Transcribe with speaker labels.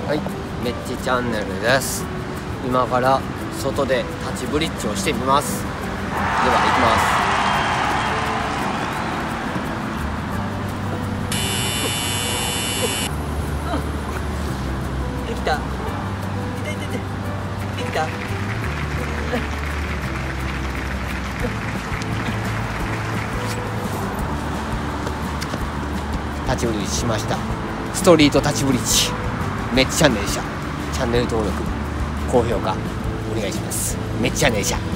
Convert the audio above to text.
Speaker 1: はい、めっちチャンネルです。今から外で立ちブリッジをしてみます。では行きます。
Speaker 2: できた。できた。
Speaker 1: 立ちブリッジしました。ストリート立ちブリッジ、めっちチャンネルでした。チャンネル登録、高評価お願いします。めっちチャンネルでした。